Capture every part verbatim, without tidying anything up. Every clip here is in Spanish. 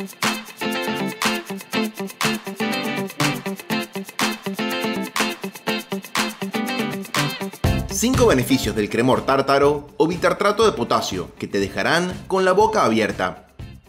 cinco beneficios del cremor tártaro o bitartrato de potasio que te dejarán con la boca abierta.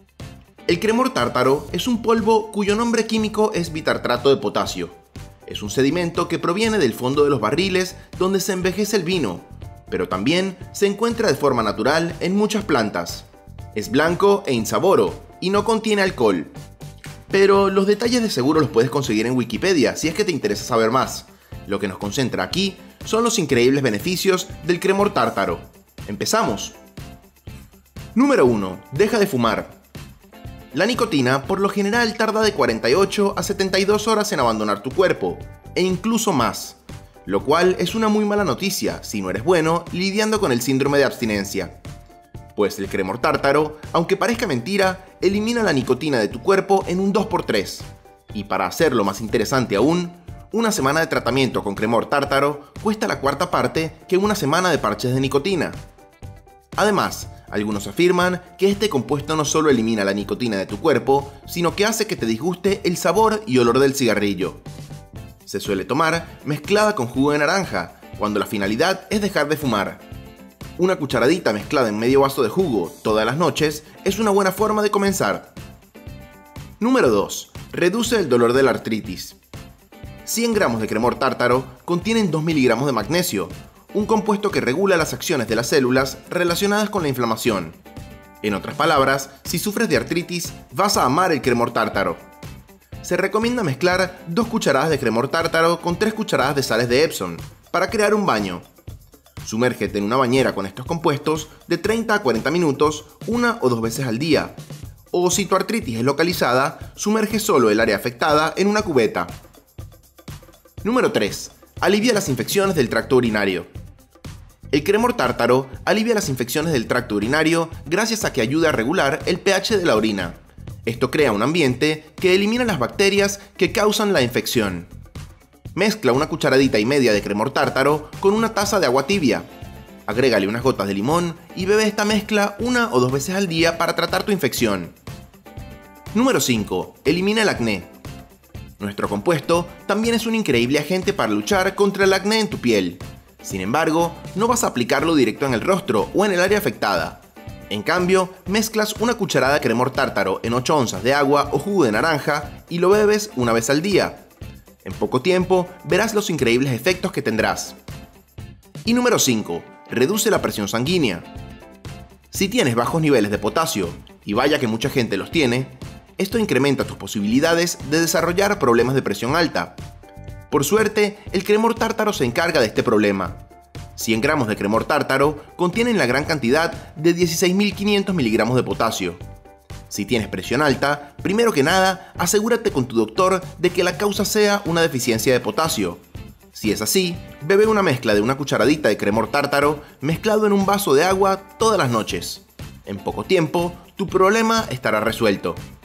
El cremor tártaro es un polvo cuyo nombre químico es bitartrato de potasio. Es un sedimento que proviene del fondo de los barriles donde se envejece el vino, pero también se encuentra de forma natural en muchas plantas. Es blanco e insaboro y no contiene alcohol. Pero los detalles de seguro los puedes conseguir en Wikipedia si es que te interesa saber más. Lo que nos concentra aquí son los increíbles beneficios del cremor tártaro. ¡Empezamos! Número uno. Deja de fumar. La nicotina por lo general tarda de cuarenta y ocho a setenta y dos horas en abandonar tu cuerpo, e incluso más, lo cual es una muy mala noticia si no eres bueno lidiando con el síndrome de abstinencia. Pues el cremor tártaro, aunque parezca mentira, elimina la nicotina de tu cuerpo en un dos por tres. Y para hacerlo más interesante aún, una semana de tratamiento con cremor tártaro cuesta la cuarta parte que una semana de parches de nicotina. Además, algunos afirman que este compuesto no solo elimina la nicotina de tu cuerpo, sino que hace que te disguste el sabor y olor del cigarrillo. Se suele tomar mezclada con jugo de naranja, cuando la finalidad es dejar de fumar. Una cucharadita mezclada en medio vaso de jugo todas las noches es una buena forma de comenzar. Número dos. Reduce el dolor de la artritis. cien gramos de cremor tártaro contienen dos miligramos de magnesio, un compuesto que regula las acciones de las células relacionadas con la inflamación. En otras palabras, si sufres de artritis, vas a amar el cremor tártaro. Se recomienda mezclar dos cucharadas de cremor tártaro con tres cucharadas de sales de Epsom para crear un baño. Sumérgete en una bañera con estos compuestos de treinta a cuarenta minutos una o dos veces al día. O si tu artritis es localizada, sumerge solo el área afectada en una cubeta. Número tres. Alivia las infecciones del tracto urinario. El cremor tártaro alivia las infecciones del tracto urinario gracias a que ayuda a regular el pH de la orina. Esto crea un ambiente que elimina las bacterias que causan la infección. Mezcla una cucharadita y media de cremor tártaro con una taza de agua tibia. Agrégale unas gotas de limón y bebe esta mezcla una o dos veces al día para tratar tu infección. Número cinco. Elimina el acné. Nuestro compuesto también es un increíble agente para luchar contra el acné en tu piel. Sin embargo, no vas a aplicarlo directo en el rostro o en el área afectada. En cambio, mezclas una cucharada de cremor tártaro en ocho onzas de agua o jugo de naranja y lo bebes una vez al día. En poco tiempo verás los increíbles efectos que tendrás. Y número cinco. Reduce la presión sanguínea. Si tienes bajos niveles de potasio, y vaya que mucha gente los tiene, esto incrementa tus posibilidades de desarrollar problemas de presión alta. Por suerte, el cremor tártaro se encarga de este problema. cien gramos de cremor tártaro contienen la gran cantidad de dieciséis mil quinientos miligramos de potasio. Si tienes presión alta, primero que nada, asegúrate con tu doctor de que la causa sea una deficiencia de potasio. Si es así, bebe una mezcla de una cucharadita de cremor tártaro mezclado en un vaso de agua todas las noches. En poco tiempo, tu problema estará resuelto.